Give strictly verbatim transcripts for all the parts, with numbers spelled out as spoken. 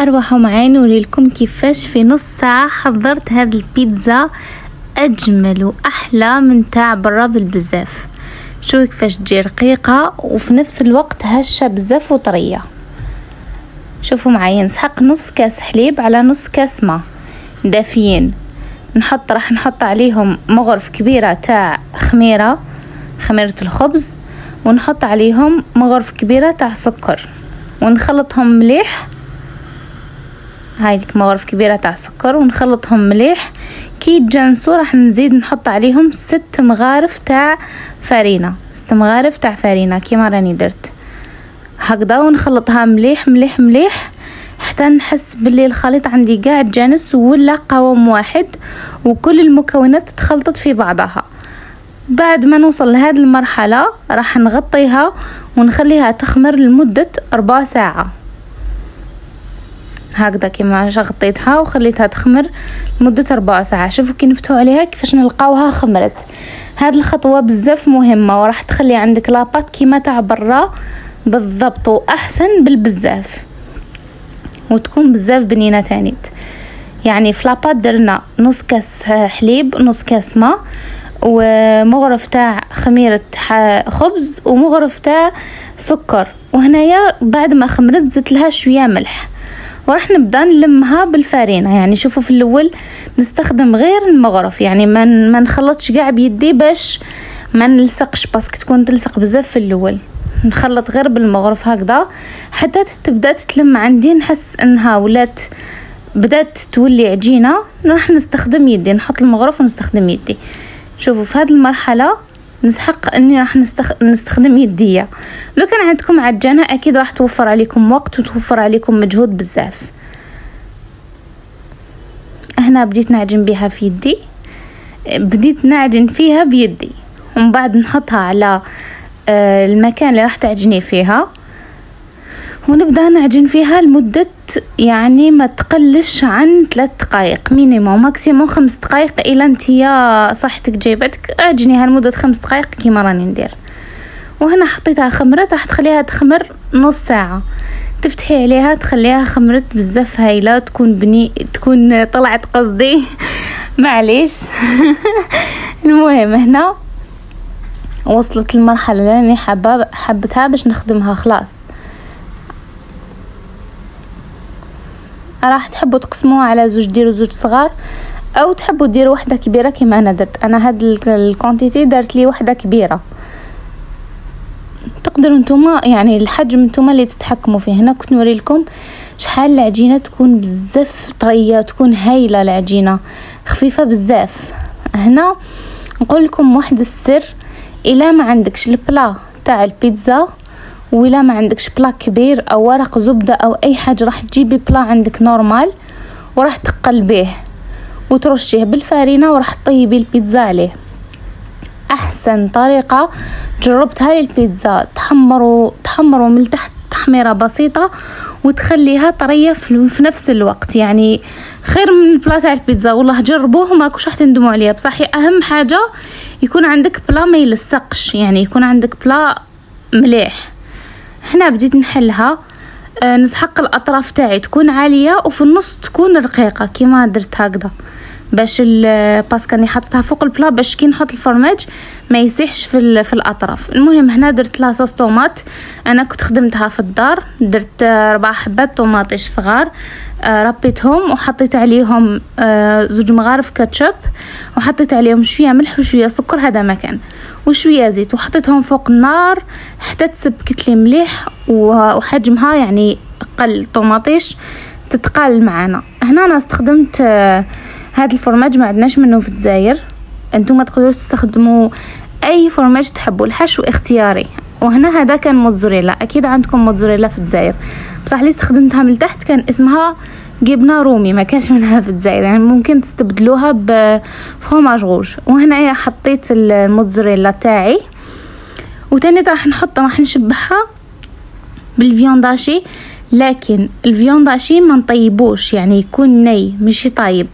اروحوا معايا نوريلكم كيفاش في نص ساعة حضرت هذه البيتزا اجمل واحلى من تاع برا بالبزاف. شوفوا كيفاش تجي رقيقة وفي نفس الوقت هشة بزاف وطرية. شوفوا معايا نسحق نص كاس حليب على نص كاس ماء دافيين، نحط راح نحط عليهم مغرف كبيرة تاع خميرة خميرة الخبز، ونحط عليهم مغرف كبيرة تاع سكر ونخلطهم مليح. هاي مغرف كبيرة تاع سكر ونخلطهم مليح. كي يتجانسوا راح نزيد نحط عليهم ست مغارف تاع فرينة ست مغارف تاع فرينة كيما راني درت هكذا، ونخلطها مليح مليح مليح حتى نحس باللي الخليط عندي قاع تجانس ولا قوام واحد وكل المكونات تخلطت في بعضها. بعد ما نوصل لهذه المرحلة راح نغطيها ونخليها تخمر لمدة ربع ساعة هكذا. كيما غطيتها وخليتها تخمر لمدة ربع ساعة. شوفوا كي نفتحوا عليها كيفاش نلقاوها خمرت. هذه الخطوة بزاف مهمة وراح تخلي عندك لاباط كيما تاع برا بالضبط واحسن بالبزاف وتكون بزاف بنينة تانيت. يعني في لاباط درنا نص كاس حليب نص كاس ماء ومغرف تاع خميرة خبز ومغرف تاع سكر، وهنايا بعد ما خمرت زدت لها شوية ملح وراح نبدا نلمها بالفارينة. يعني شوفوا في الاول نستخدم غير المغرف، يعني ما ما نخلطش كاع بيدي باش ما نلصقش باسكو تكون تلصق بزاف في الاول. نخلط غير بالمغرف هكذا حتى تبدا تتلم عندي، نحس انها ولات بدات تولي عجينه راح نستخدم يدي، نحط المغرف ونستخدم يدي. شوفوا في هذه المرحله نسحق اني راح نستخ... نستخدم يديه. لو كان عندكم عجانه اكيد راح توفر عليكم وقت وتوفر عليكم مجهود بزاف. هنا بديت نعجن بها في يدي، بديت نعجن فيها بيدي ومن بعد نحطها على المكان اللي راح تعجني فيها ونبدأ نعجن فيها لمدة يعني ما تقلش عن ثلاث دقائق مينيموم ماكسيموم خمس دقائق. إلى انت يا صحتك جايبتك اعجنيها لمدة خمس دقائق كيما راني ندير. وهنا حطيتها خمرت راح تخليها تخمر نص ساعة، تفتحي عليها تخليها خمرت بزاف هايلة تكون بني تكون طلعت قصدي معليش المهم هنا وصلت المرحلة اللي أنا حابة حبتها باش نخدمها خلاص. راح تحبوا تقسموها على زوج ديروا زوج صغار او تحبوا ديروا واحدة كبيرة كيما انا درت. انا هاد الكونتيتي دارت لي واحدة كبيرة، تقدروا نتوما يعني الحجم نتوما اللي تتحكموا فيه. هنا كنت نوري لكم شحال العجينة تكون بزاف طرية تكون هايلة، العجينة خفيفة بزاف. هنا نقول لكم واحد السر، إلا ما عندكش البلا تاع البيتزا ولا ما عندكش بلا كبير او ورق زبدة او اي حاجة راح تجيبي بلا عندك نورمال وراح تقلبيه وترشيه بالفارينة وراح تطيبي البيتزا عليه. احسن طريقة جربتها للبيتزا، تحمروا تحمروا من تحت تحميرة بسيطة وتخليها طرية في نفس الوقت، يعني خير من البلا تاع البيتزا. والله جربوه ماكوش راح تندموا عليها. بصح اهم حاجة يكون عندك بلا ما يلصقش، يعني يكون عندك بلا مليح. هنا بديت نحلها أه نسحق الاطراف تاعي تكون عاليه وفي النص تكون رقيقه كيما درت هكذا باش باسكاني حطيتها فوق البلا باش كي نحط الفرماج ما يسيحش في في الاطراف. المهم هنا درت لها صوص طوماط، انا كنت خدمتها في الدار، درت اربع حبات طوماطيش صغار أه ربيتهم وحطيت عليهم أه زوج مغارف كاتشب وحطيت عليهم شويه ملح وشويه سكر هذا مكان وشويه زيت وحطيتهم فوق النار حتى تسبكت لي مليح وحجمها يعني قل طوماطيش تتقال معنا. هنا انا استخدمت آه هذا الفرماج ما عندناش منه في الجزائر، انتم تقدروا تستخدموا اي فرماج تحبوا، الحشو اختياري. وهنا هذا كان موتزاريلا، اكيد عندكم موتزاريلا في الجزائر بصح اللي استخدمتها من تحت كان اسمها جبنه رومي ما كانش منها في الجزائر، يعني ممكن تستبدلوها بفرماج روج. وهنا حطيت الموتزاريلا تاعي وتاني راح نحط راح نشبعها بالفيونداشي، لكن الفيونداشي ما نطيبوش يعني يكون ني مش طايب.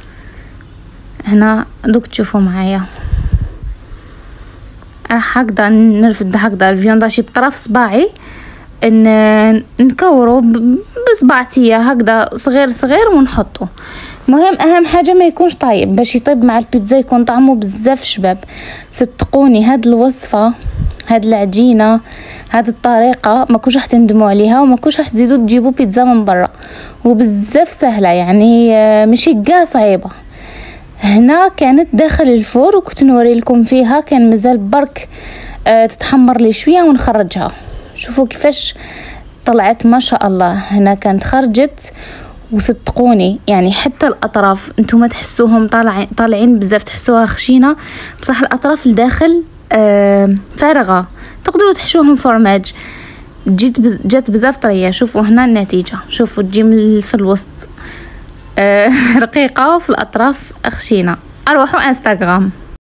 هنا دوك تشوفوا معايا راح هكذا نرفد هكذا الفيونداشي بطرف صباعي ان نكورو بصبعتيه هكذا صغير صغير ونحطه. مهم اهم حاجه ما يكونش طايب باش يطيب مع البيتزا يكون طعمه بزاف شباب. صدقوني هاد الوصفه هاد العجينه هاد الطريقه ما كوش راح تندموا عليها وما كوش راح تزيدوا تجيبوا بيتزا من برا، وبزاف سهله يعني ماشي كاع صعيبه. هنا كانت داخل الفور وكنت نوري لكم فيها، كان مازال برك أه تتحمر لي شويه ونخرجها. شوفوا كيفاش طلعت ما شاء الله. هنا كانت خرجت وصدقوني يعني حتى الاطراف انتم تحسوهم طالعين طالعين بزاف، تحسوها خشينه بصح الاطراف الداخل آه فارغه، تقدروا تحشوهم فورماج. جيت بز... جات بزاف طريه. شوفوا هنا النتيجه، شوفوا تجي من في الوسط آه رقيقه وفي الاطراف خشينه. اروحوا انستغرام.